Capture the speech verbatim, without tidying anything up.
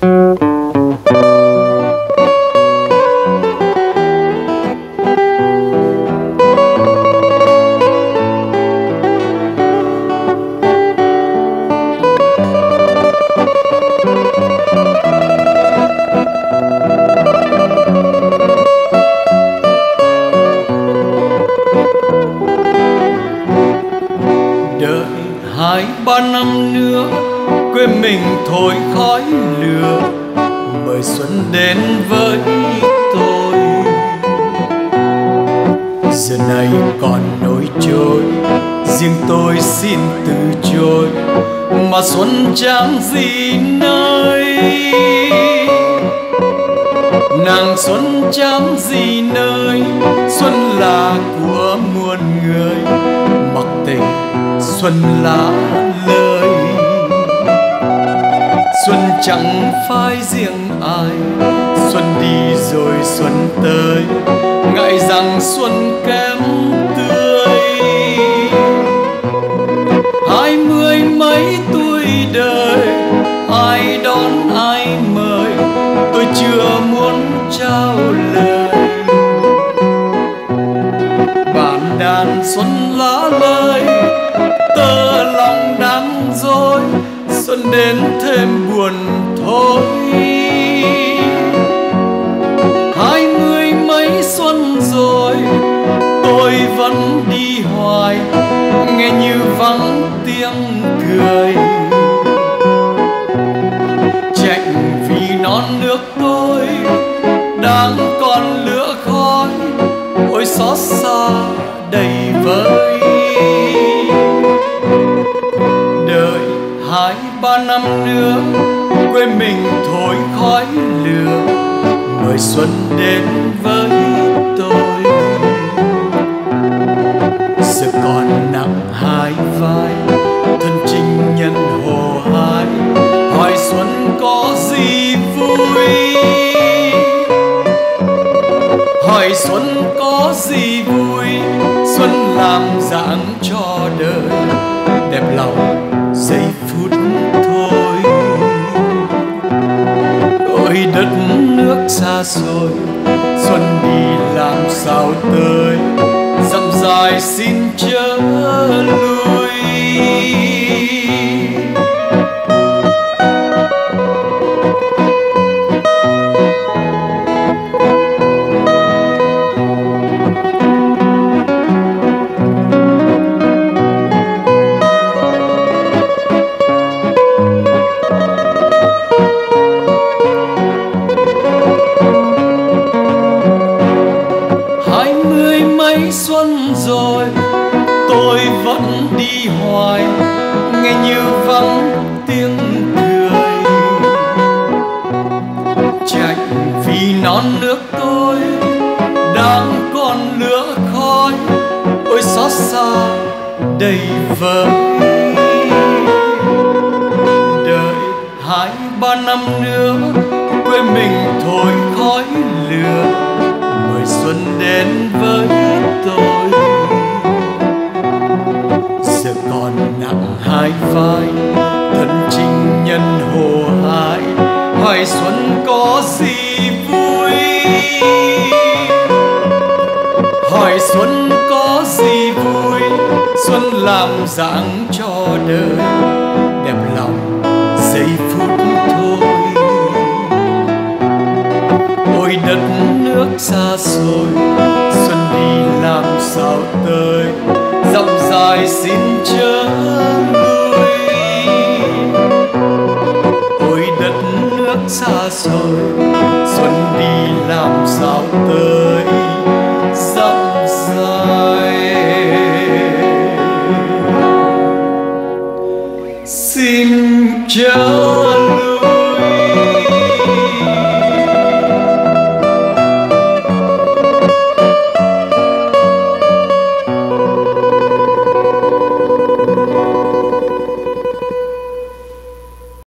Hai ba năm nữa quê mình thổi khói lửa, mời xuân đến với tôi. Giờ này còn nỗi trôi, riêng tôi xin từ chối, mà xuân chẳng gì nơi. Nàng xuân chẳng gì nơi, xuân là của muôn người, mặc tình xuân lá lời. Xuân chẳng phải riêng ai, xuân đi rồi xuân tới, ngại rằng xuân kém tươi. Hai mươi mấy tuổi đời, ai đón ai mời, tôi chưa muốn trao lời. Bản đàn xuân lá lời, tơ lòng đang dối, xuân đến thêm buồn thôi. Hai mươi mấy xuân rồi, tôi vẫn đi hoài, nghe như vắng tiếng cười. Trách vì non nước tôi đang còn lửa khói, ôi xót xa đầy vơi. Đợi hai ba năm nữa quê mình thổi khói lửa, mời xuân đến với tôi. Giờ còn nặng hai vai, thân trinh nhân hồ hái, hỏi xuân có gì vui. Hỏi xuân có gì vui, xuân làm dạng cho đời, đẹp lòng giây phút thôi. Ôi đất nước xa xôi, xuân đi làm sao tới, dặm dài xin chớ lui. Xuân rồi tôi vẫn đi hoài, nghe như vắng tiếng cười. Trách vì non nước tôi đang còn lửa khói, ôi xót xa đầy vơi. Đợi hai ba năm nữa quê mình thổi khói lửa, mời xuân đến với tôi. Giờ còn nặng hai vai, thân trinh nhân hồ hái, hỏi xuân có gì vui. Hỏi xuân có gì vui, xuân làm dạng cho đời, đẹp lòng giây phút thôi. Ôi đất nước xa xôi, xuân đi làm sao tới, dặm dài xin